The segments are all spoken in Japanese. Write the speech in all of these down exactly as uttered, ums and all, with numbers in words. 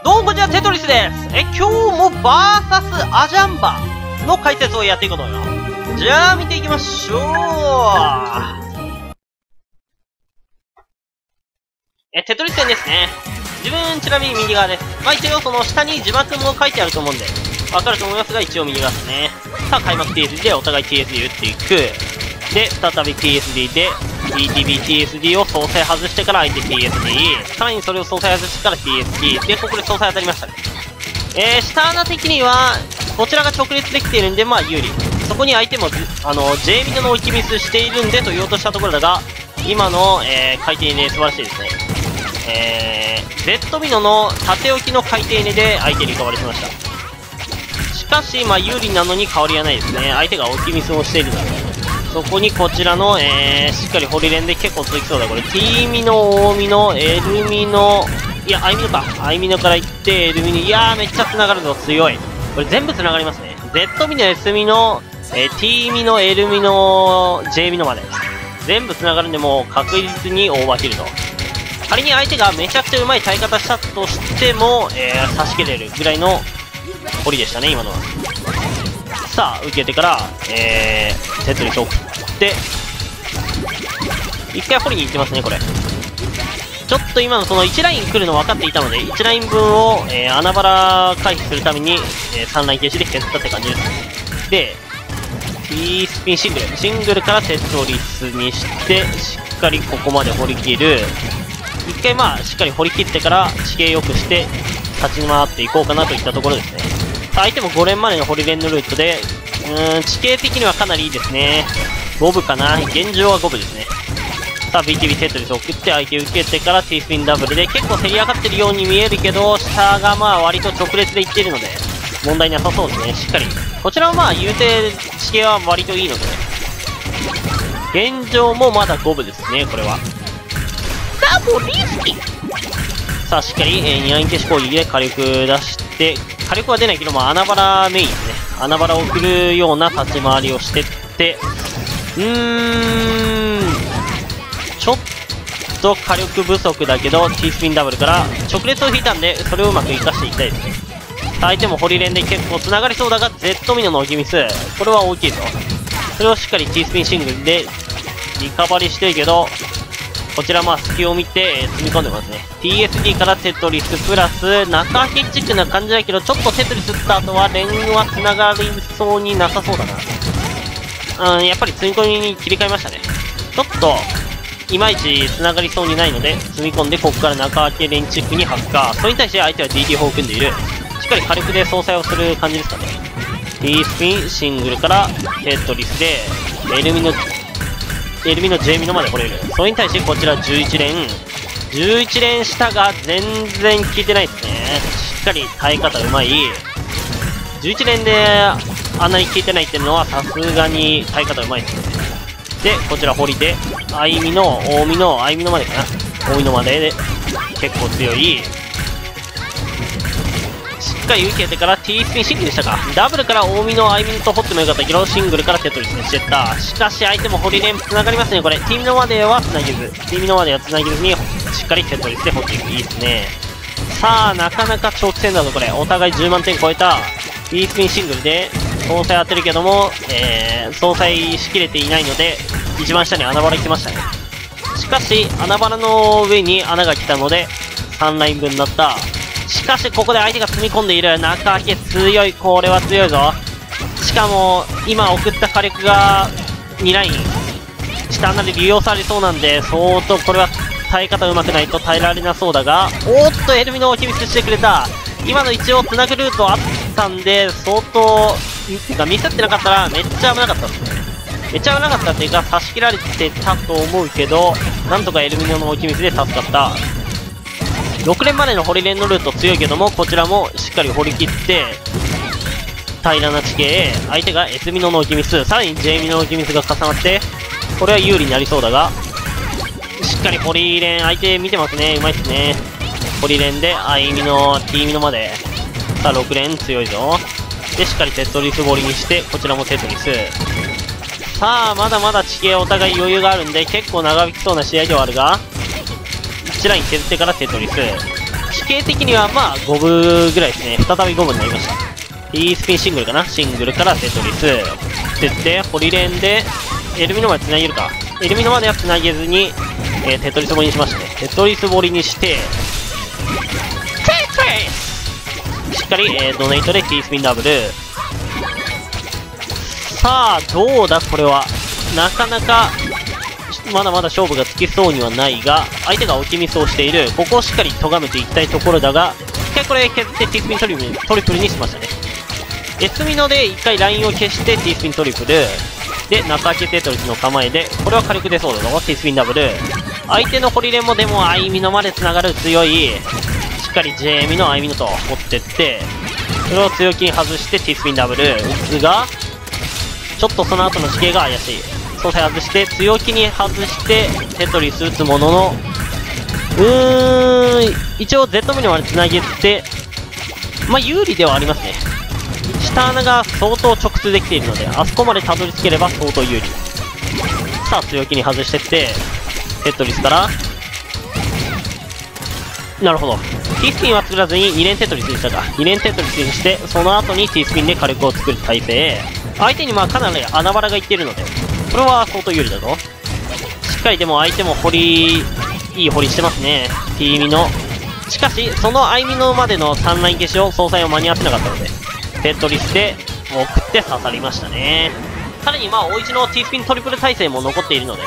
どうもこんにちは、テトリスです。え、今日もバーサスアジャンバの解説をやっていこうと思います。じゃあ、見ていきましょう。え、テトリス戦ですね。自分、ちなみに右側です。まあ一応その下に字幕も書いてあると思うんで、わかると思いますが、一応右側ですね。さあ、開幕 ティーエスディー でお互い ティーエスディー 打っていく。で、再び ティーエスディー で、イーティービーティーエスディー を総裁外してから相手 ティーエスディー、さらにそれを総裁外してから ティーエスディー、で、ここで総裁当たりましたね。えー、下穴的には、こちらが直列できているんで、まあ有利。そこに相手も、あの、J ミノの置きミスしているんでと言おうとしたところだが、今の、えー、回転ね、素晴らしいですね。えー、Z ミノの縦置きの回転ねで相手リカバリしました。しかし、まあ有利なのに変わりはないですね。相手が置きミスをしているので。そこにこちらの、えー、しっかりホリレンで結構続きそうだ。これ T ミノ、O ミノ、L ミノ、いや、I ミノか。I ミノから行って、L ミノ、いやー、めっちゃ繋がるぞ、強い。これ全部繋がりますね。Z ミノ、S ミノ、えー、T ミノ、L ミノ、J ミノまで。全部繋がるんで、もう確実にオーバーキルと。仮に相手がめちゃくちゃうまい耐え方したとしても、えー、差し切れるぐらいのホリでしたね、今のは。さあ、受けてから、えー、テトリスを送って、一回掘りに行ってますね、これ。ちょっと今のそのいちライン来るの分かっていたので、いちライン分を、えー、穴場ら回避するために、えー、さんライン停止で削ったって感じです。で、T スピンシングル。シングルからテトリスにして、しっかりここまで掘り切る。一回まあ、しっかり掘り切ってから地形良くして、立ち回っていこうかなといったところですね。相手もご連までのホリレンのルートで、うーん、地形的にはかなりいいですね。ごぶかな。現状はごぶですね。さあ、ビーティービー テトリスを送って相手受けてから T スピンダブルで結構競り上がってるように見えるけど、下がまあ割と直列でいっているので、問題なさそうですね。しっかり。こちらはまあ言うて地形は割といいので、現状もまだごぶですね、これは。ダブルリスキーさあ、しっかり、えー、にライン消し攻撃で火力出して、火力は出ないけど、まあ、穴場らメインですね。穴場らを送るような立ち回りをしてって、うーん、ちょっと火力不足だけど、T スピンダブルから直列を引いたんで、それをうまく活かしていきたいですね。相手もホリレンで結構繋がりそうだが、Z ミノの置きミス、これは大きいぞ。それをしっかり T スピンシングルでリカバリしてるけど、こちらまあ隙を見て、えー、積み込んでますね。ティーエスディー からテトリスプラス、中ヒッチックな感じだけど、ちょっとテトリス打った後は連は繋がりそうになさそうだな。うん、やっぱり積み込みに切り替えましたね。ちょっと、いまいち繋がりそうにないので、積み込んで、ここから中開けレンチックに発火。それに対して相手は ディーティー 砲を組んでいる。しっかり火力で相殺をする感じですかね。T スピン、シングルからテトリスで、エルミの、エルミの J ミノまで掘れる。それに対してこちらじゅういち連。じゅういち連下が全然効いてないですね。しっかり耐え方うまい。じゅういち連であんなに効いてないっていうのはさすがに耐え方うまいですね。で、こちら掘りで、アイミノ、大ミノ、アイミノまでかな。大ミノまでで結構強い。しっかり受けてから T スピンシングルでしたか。ダブルから大ミノ、アイミノと掘ってもよかったけど、シングルからテトリスにしてった。しかし相手もホリレン繋がりますね、これ。T ミノまでは繋げず。T ミノまでは繋げずに、しっかりテトリスで掘っていく。いいですね。さあ、なかなか長期戦だぞ、これ。お互いじゅうまんてん超えた。T スピンシングルで、総裁当てるけども、えー、総裁しきれていないので、一番下に穴場ら来ましたね。しかし、穴場の上に穴が来たので、さんライン分になった。しかし、ここで相手が積み込んでいる。中開け強い。これは強いぞ。しかも、今送った火力がにライン。下穴で利用されそうなんで、相当これは耐え方うまくないと耐えられなそうだが、おーっと、エルミノを秘密してくれた。今の一応繋ぐルートあったんで、相当、がミスってなかったらめっちゃ危なかったですね。めっちゃ危なかったっていうか、差し切られてたと思うけど、なんとかエルミノの置きミスで助かった。ろく連までのホリレンのルート強いけども、こちらもしっかり掘り切って、平らな地形、相手が S ミノの置きミス、さらに J ミノの置きミスが重なって、これは有利になりそうだが、しっかりホリレン、相手見てますね、うまいっすね。ホリレンで I ミノ、T ミノまで、さあろく連強いぞ。で、しっかりテトリス掘りにして、こちらもテトリス。さあ、まだまだ地形お互い余裕があるんで、結構長引きそうな試合ではあるが、いちライン削ってからテトリス。 地形的にはまあごぶぐらいですね。再びごぶになりました。T スピンシングルかな。シングルからテトリス。ってって、ホリレンで、エルミノまで繋げるか。エルミノまでは繋げずに、えー、テトリス彫りにしまして、テトリス彫りにして、テトリスしっかり、えー、ドネイトで T スピンダブル。さあ、どうだこれは。なかなか、まだまだ勝負がつきそうにはないが、相手が置きミスをしている。ここをしっかり咎めていきたいところだが、一回これ削って T スピントリプル、トリプルにしましたね。S ミノで一回ラインを消して T スピントリプル。で、中開けテトリスの構えで、これは軽く出そうだぞ。T スピンダブル。相手のホリレンもでも、アイミノまで繋がる強い、しっかり J ミノ、アイミノと持ってって、それを強気に外して T スピンダブル。打つが、ちょっとその後の地形が怪しい。操作外して、強気に外して、テトリス打つものの、うーん、一応 Z ミノまで繋げて、まあ、有利ではありますね。下穴が相当直通できているので、あそこまでたどり着ければ相当有利。さあ、強気に外してって、テトリスから、なるほど。T スピンは作らずにに連テトリスにしたか。に連テトリスにして、その後に T スピンで火力を作る体勢。相手にまあかなり穴場らがいっているので、これは相当有利だぞ。しっかりでも相手も掘り、いい掘りしてますね。T ミノ。しかし、そのアイミノまでのさんライン消しを総裁を間に合わせなかったので、テトリスで送って刺さりましたね。さらにまあ、大一の T スピントリプル体制も残っているので、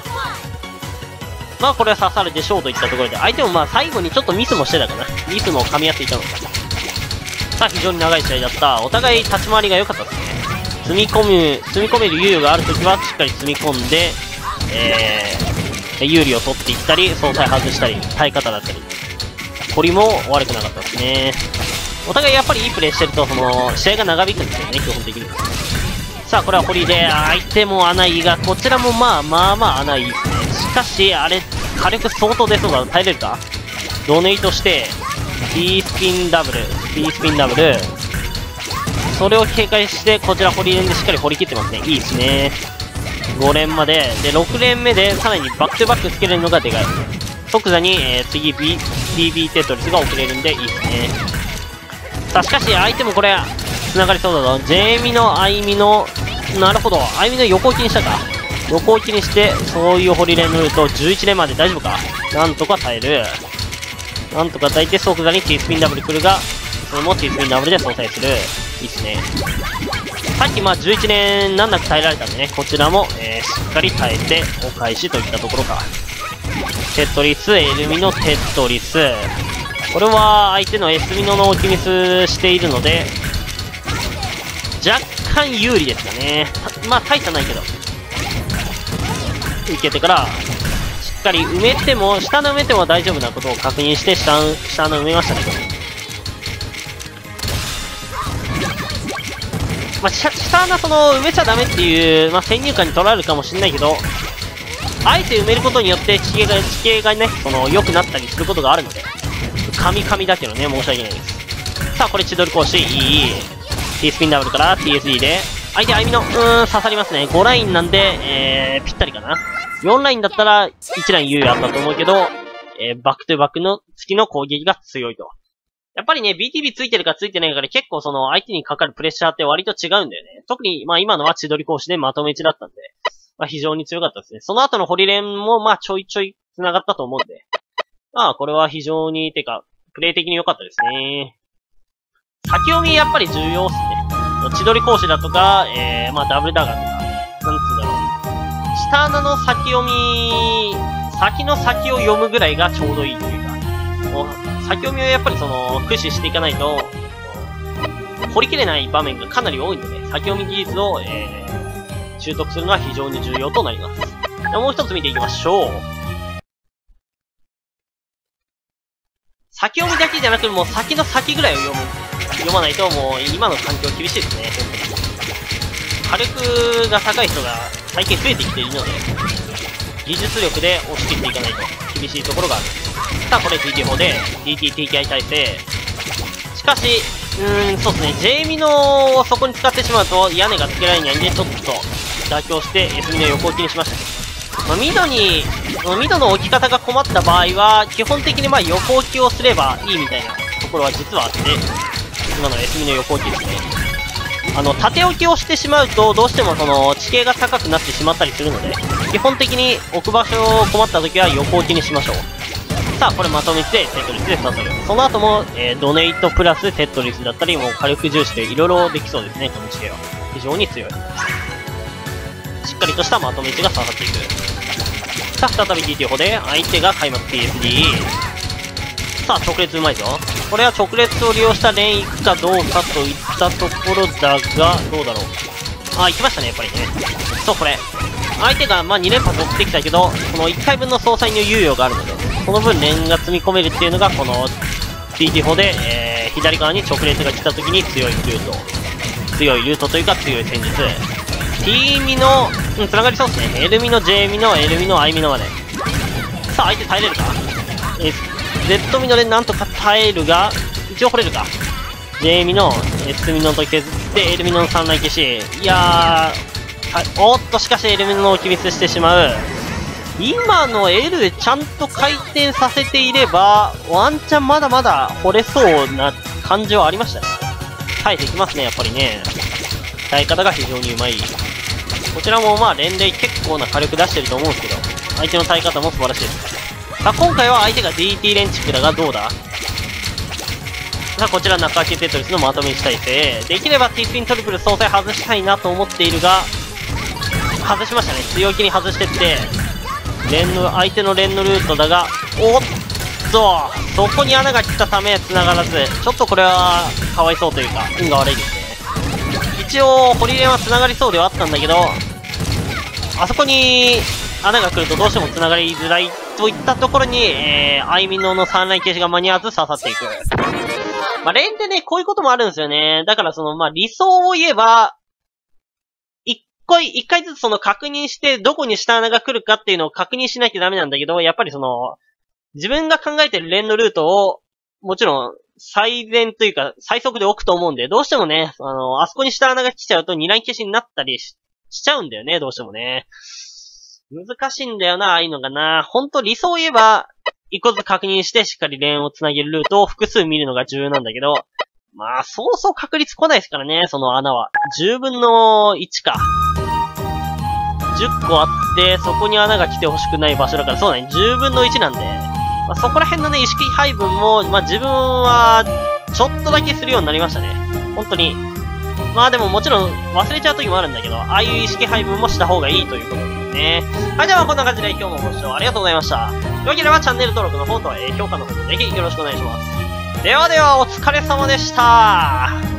まあこれは刺さるでしょうといったところで、相手もまあ最後にちょっとミスもしてたかな。ミスも噛み合っていたのか。さあ、非常に長い試合だった。お互い立ち回りが良かったですね。積み込む、積み込める猶予があるときはしっかり積み込んで、えー、有利を取っていったり、総裁外したり、耐え方だったり。掘りも悪くなかったですね。お互いやっぱりいいプレーしてると、その、試合が長引くんですよね、基本的に。さあ、これは堀で、相手も穴いいが、こちらもまあまあまあ穴いいですね。しかし、あれ、火力相当出そうだ。耐えれるか？ドネイトして、T スピンダブル、T スピンダブル。それを警戒して、こちら堀連でしっかり掘り切ってますね。いいですね。ご連まで。で、ろく連目で、さらにバックトゥバックつけれるのがでかい。即座に、えー、次 B、ティービー テトリスが送れるんで、いいですね。さあ、しかし、相手もこれ、繋がりそうだぞ。J ミの、アイミの、なるほど。アイミの横置きにしたか。横置きにして、そういうホリレンのルート、じゅういち連まで大丈夫か。なんとか耐える。なんとか耐えて、即座に T スピンダブル来るが、それも T スピンダブルで相殺する。いいっすね。さっきまあじゅういち連難なく耐えられたんでね、こちらも、えー、しっかり耐えて、お返しといったところか。テトリス、エルミのテトリス。これは相手の S ミノの置きミスしているので、若干有利ですかね。まあ大差ないけど。受けてから、しっかり埋めても、下の埋めても大丈夫なことを確認して、下の、下の埋めましたね。まあ、下穴その埋めちゃダメっていう、まあ、先入観に取られるかもしれないけど、あえて埋めることによって地形が、地形がね、その、良くなったりすることがあるので、カミカミだけどね、申し訳ないです。さあ、これ千鳥講師、いい。T スピンダブルから ティーエスディー で、相手アイミの、うーん、刺さりますね。ごラインなんで、えー、ぴったりかな。よんラインだったら、いちライン優位あったと思うけど、えー、バックトゥバックの月の攻撃が強いと。やっぱりね、ビーティービー ついてるかついてないかで結構その相手にかかるプレッシャーって割と違うんだよね。特に、まあ今のは千鳥講師でまとめ打ちだったんで、まあ非常に強かったですね。その後のホリレンもまあちょいちょい繋がったと思うんで、まあこれは非常に、てか、プレイ的に良かったですね。先読みやっぱり重要っすね。千鳥講師だとか、えー、まあダブルダガーとか、なんつうんだろう。下穴の先読み、先の先を読むぐらいがちょうどいいというか、もう先読みをやっぱりその、駆使していかないと、掘りきれない場面がかなり多いので、先読み技術を、えー、習得するのは非常に重要となります。じゃあもう一つ見ていきましょう。先読みだけじゃなくて、もう先の先ぐらいを読む。読まないともう今の環境厳しいですね、本当に。火力が高い人が最近増えてきているので、技術力で押し切っていかないと厳しいところがある。さあ、これ ティーティーフォー で ティーティーティーケーアイ 体制。しかし、うーん、そうですね、J ミノをそこに使ってしまうと屋根がつけられないんで、ちょっと妥協して S ミノ横置きにしました。まあ、ミノにその緑の置き方が困った場合は、基本的にまあ横置きをすればいいみたいなところは実はあって、今の S ミの横置きですね。あの、縦置きをしてしまうと、どうしてもその、地形が高くなってしまったりするので、基本的に置く場所を困った時は横置きにしましょう。さあ、これまとめて、テトリスで刺さる。その後も、えー、ドネイトプラステトリスだったり、もう火力重視でいろいろできそうですね、この地形は。非常に強い。しっかりとしたまとめ位置が刺さっていく。さあ、再び ディーティー 砲で、相手が開幕 ピーエスディー。さあ、直列うまいぞ。これは直列を利用したレーン行くかどうかといったところだが、どうだろう。あ、行きましたね、やっぱりね。そう、これ。相手が、まあ、に連発送ってきたけど、このいっかいぶんの総裁の猶予があるので、その分連が積み込めるっていうのが、この ディーティー 砲で、えー、左側に直列が来た時に強いルート。強いルートというか強い戦術。T ミの、うん、繋がりそうですね。L ミの J ミの L ミの I ミのまで。さあ、相手耐えれるか？え、Z ミのでなんとか耐えるが、一応掘れるか。J ミの S ミのと削って、L ミのさん来消し。いやー、おっと、しかし L ミの置きミスしてしまう。今の L ちゃんと回転させていれば、ワンチャンまだまだ掘れそうな感じはありましたね。耐えてきますね、やっぱりね。耐え方が非常にうまい。こちらもまあ連で結構な火力出してると思うんですけど、相手の耐え方も素晴らしいです。さあ、今回は相手が ディーティー レンチックだがどうだ？さあ、こちら中開けテトリスのまとめにしたい勢。できれば T スピントリプル総裁外したいなと思っているが、外しましたね。強気に外してって、連の、相手の連のルートだが、おっと、そこに穴が来たため繋がらず、ちょっとこれはかわいそうというか、運が悪いですね。一応、ホリレンは繋がりそうではあったんだけど、あそこに穴が来るとどうしても繋がりづらいといったところに、えー、アイミノの三来消しが間に合わず刺さっていく。まあ、レンってね、こういうこともあるんですよね。だからその、まあ、理想を言えば、一回、一回ずつその確認して、どこに下穴が来るかっていうのを確認しなきゃダメなんだけど、やっぱりその、自分が考えてるレンのルートを、もちろん、最善というか、最速で置くと思うんで、どうしてもね、あの、あそこに下穴が来ちゃうと二ライン消しになったり し, しちゃうんだよね、どうしてもね。難しいんだよな、ああいうのがな。ほんと理想を言えば、一個ずつ確認してしっかりレーンを繋げるルートを複数見るのが重要なんだけど、まあ、そうそう確率来ないですからね、その穴は。じゅうぶんのいちか。じゅっこあって、そこに穴が来てほしくない場所だから、そうだね、じゅうぶんのいちなんで、まあ、そこら辺のね、意識配分も、まあ、自分は、ちょっとだけするようになりましたね。本当に。まあでももちろん忘れちゃう時もあるんだけど、ああいう意識配分もした方がいいということですね。はい、ではこんな感じで今日もご視聴ありがとうございました。よければチャンネル登録の方と、えー、評価の方もぜひよろしくお願いします。ではではお疲れ様でした。